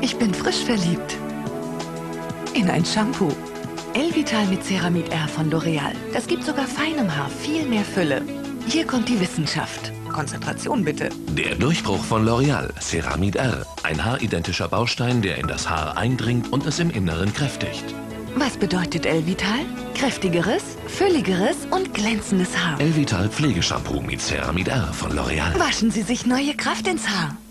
Ich bin frisch verliebt. In ein Shampoo. Elvital mit Ceramid R von L'Oreal. Das gibt sogar feinem Haar viel mehr Fülle. Hier kommt die Wissenschaft. Konzentration bitte. Der Durchbruch von L'Oreal. Ceramid R. Ein haaridentischer Baustein, der in das Haar eindringt und es im Inneren kräftigt. Was bedeutet Elvital? Kräftigeres, fülligeres und glänzendes Haar. Elvital Pflegeshampoo mit Ceramid R von L'Oreal. Waschen Sie sich neue Kraft ins Haar.